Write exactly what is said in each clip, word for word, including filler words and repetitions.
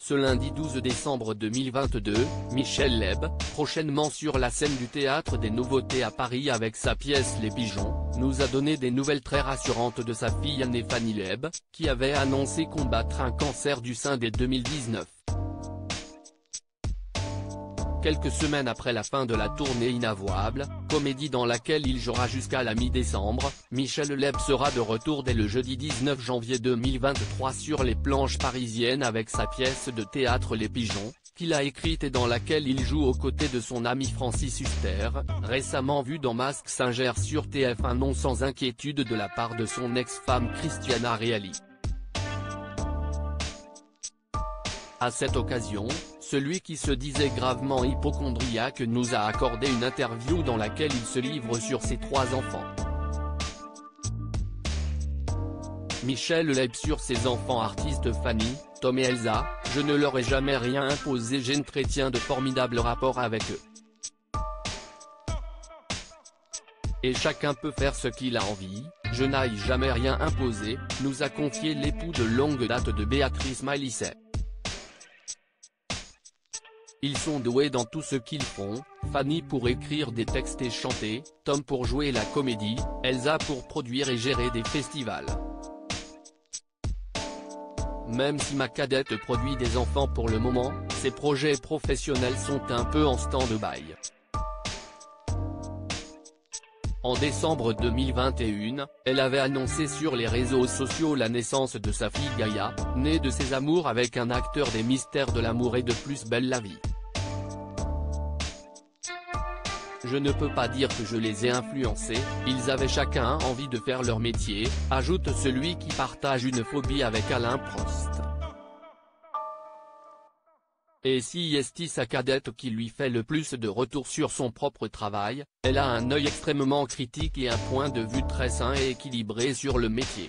Ce lundi douze décembre deux mille vingt-deux, Michel Leb, prochainement sur la scène du Théâtre des Nouveautés à Paris avec sa pièce Les Pigeons, nous a donné des nouvelles très rassurantes de sa fille aînée Fanny Leb, qui avait annoncé combattre un cancer du sein dès deux mille dix-neuf. Quelques semaines après la fin de la tournée Inavouable, comédie dans laquelle il jouera jusqu'à la mi-décembre, Michel Leb sera de retour dès le jeudi dix-neuf janvier deux mille vingt-trois sur les planches parisiennes avec sa pièce de théâtre Les Pigeons, qu'il a écrite et dans laquelle il joue aux côtés de son ami Francis Huster, récemment vu dans Mask Singer sur T F un, non sans inquiétude de la part de son ex-femme Christiana Reali. À cette occasion, celui qui se disait gravement hypocondriaque nous a accordé une interview dans laquelle il se livre sur ses trois enfants. Michel Leb sur ses enfants artistes Fanny, Tom et Elsa: je ne leur ai jamais rien imposé, j'entretiens de formidables rapports avec eux. Et chacun peut faire ce qu'il a envie, je n'aille jamais rien imposer, nous a confié l'époux de longue date de Béatrice Maillisset. Ils sont doués dans tout ce qu'ils font, Fanny pour écrire des textes et chanter, Tom pour jouer la comédie, Elsa pour produire et gérer des festivals. Même si ma cadette produit des enfants pour le moment, ses projets professionnels sont un peu en stand-by. En décembre deux mille vingt et un, elle avait annoncé sur les réseaux sociaux la naissance de sa fille Gaïa, née de ses amours avec un acteur des Mystères de l'amour et de Plus belle la vie. Je ne peux pas dire que je les ai influencés, ils avaient chacun envie de faire leur métier, ajoute celui qui partage une phobie avec Alain Prost. Et si est sa cadette qui lui fait le plus de retours sur son propre travail, elle a un œil extrêmement critique et un point de vue très sain et équilibré sur le métier.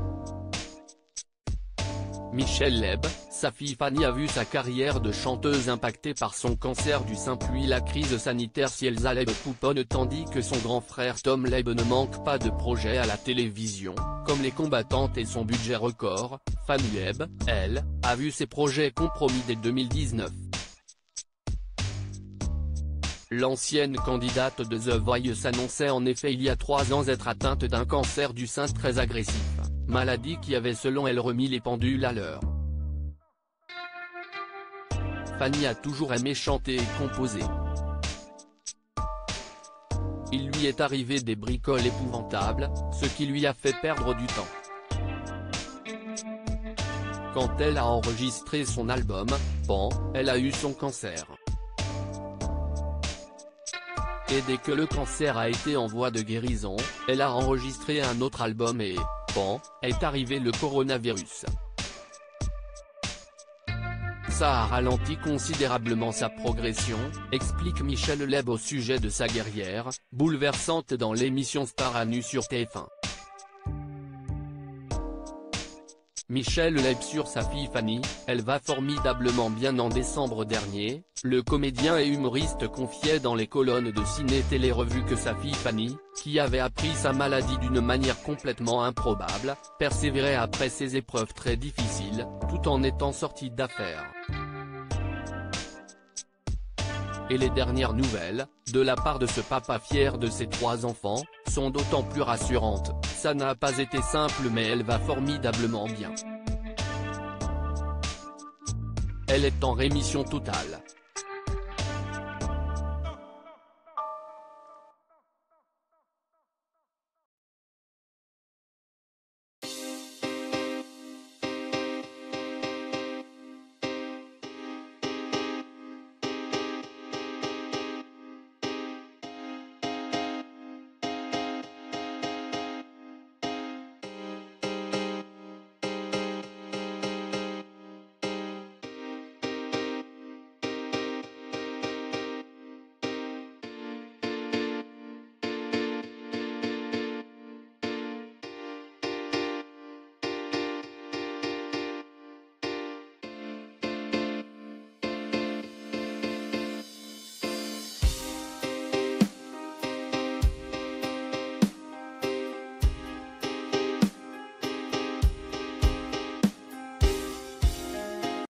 Michel Leb, sa fille Fanny a vu sa carrière de chanteuse impactée par son cancer du sein puis la crise sanitaire si Elsa Leb pouponne tandis que son grand frère Tom Leb ne manque pas de projets à la télévision, comme Les Combattantes et son budget record. Fanny Leb, elle, a vu ses projets compromis dès deux mille dix-neuf. L'ancienne candidate de The Voice annonçait en effet il y a trois ans être atteinte d'un cancer du sein très agressif, maladie qui avait selon elle remis les pendules à l'heure. Fanny a toujours aimé chanter et composer. Il lui est arrivé des bricoles épouvantables, ce qui lui a fait perdre du temps. Quand elle a enregistré son album, Pan, elle a eu son cancer. Et dès que le cancer a été en voie de guérison, elle a enregistré un autre album et, Pan, est arrivé le coronavirus. Ça a ralenti considérablement sa progression, explique Michel Leb au sujet de sa guerrière, bouleversante dans l'émission Star à nu sur T F un. Michel Leb sur sa fille Fanny: elle va formidablement bien. En décembre dernier, le comédien et humoriste confiait dans les colonnes de Ciné Télé Revue que sa fille Fanny, qui avait appris sa maladie d'une manière complètement improbable, persévérait après ces épreuves très difficiles, tout en étant sortie d'affaires. Et les dernières nouvelles, de la part de ce papa fier de ses trois enfants, sont d'autant plus rassurantes. Ça n'a pas été simple mais elle va formidablement bien. Elle est en rémission totale.